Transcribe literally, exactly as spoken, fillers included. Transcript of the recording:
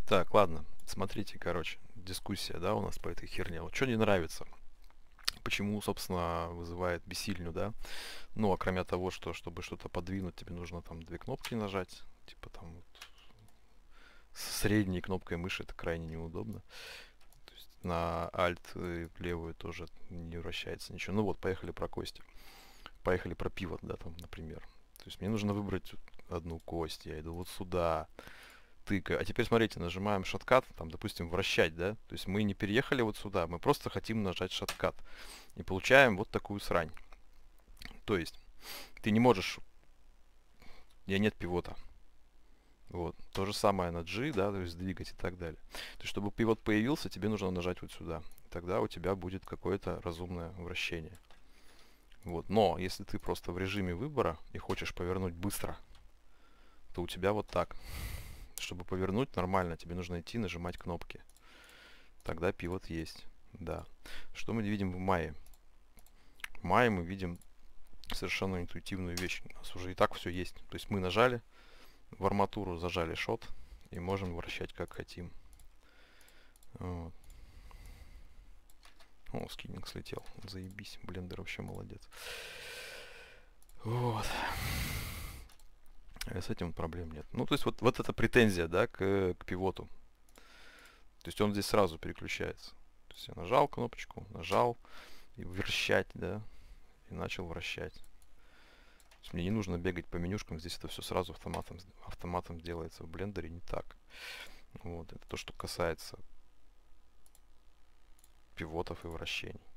Так, ладно, смотрите, короче, дискуссия, да, у нас по этой херне. Вот что не нравится? Почему, собственно, вызывает бессильню, да? Ну, а кроме того, что чтобы что-то подвинуть, тебе нужно там две кнопки нажать. Типа там вот с средней кнопкой мыши это крайне неудобно. То есть на Alt и левую тоже не вращается ничего. Ну вот, поехали про кости. Поехали про пивот, да, там, например. То есть мне нужно выбрать одну кость. Я иду вот сюда, тыкаю. А теперь смотрите, нажимаем шаткат, там, допустим, вращать, да? То есть мы не переехали вот сюда, мы просто хотим нажать шаткат. И получаем вот такую срань. То есть ты не можешь, я нет пивота. Вот. То же самое на G, да, то есть двигать и так далее. То есть, чтобы пивот появился, тебе нужно нажать вот сюда. Тогда у тебя будет какое-то разумное вращение. Вот. Но если ты просто в режиме выбора и хочешь повернуть быстро, то у тебя вот так. Чтобы повернуть нормально, тебе нужно идти нажимать кнопки. Тогда пивот есть. Да. Что мы видим в мае? В мае мы видим совершенно интуитивную вещь. У нас уже и так все есть. То есть мы нажали в арматуру, зажали шот и можем вращать как хотим. Вот. О, скиннинг слетел. Заебись. Блендер вообще молодец. Вот. С этим проблем нет. Ну, то есть вот, вот эта претензия, да, к, к пивоту. То есть он здесь сразу переключается. То есть я нажал кнопочку, нажал, и вращать, да, и начал вращать. То есть мне не нужно бегать по менюшкам, здесь это все сразу автоматом, автоматом делается. В блендере не так. Вот, это то, что касается пивотов и вращений.